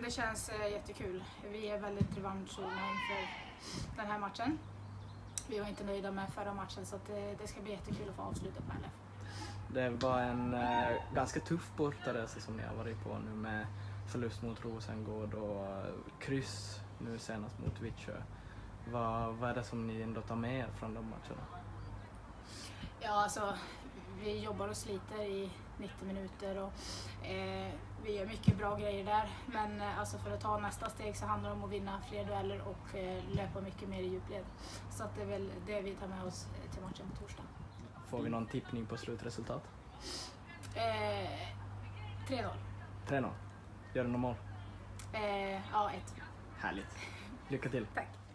det känns jättekul. Vi är väldigt revanschsugna inför den här matchen. Vi var inte nöjda med förra matchen så att det ska bli jättekul att få avsluta på LF. Det var en ganska tuff bortaresa som ni har varit på nu med förlust mot Rosengård och kryss nu senast mot Vittsjö. Vad är det som ni ändå tar med er från de matcherna? Ja, alltså vi jobbar och sliter i 90 minuter och vi gör mycket bra grejer där. Men alltså för att ta nästa steg så handlar det om att vinna fler dueller och löpa mycket mer i djupled. Så att det är väl det vi tar med oss till matchen på torsdag. Får vi någon tippning på slutresultat? 3-0. 3-0. Gör du någon mål? Ja, 1. Härligt. Lycka till. Tack.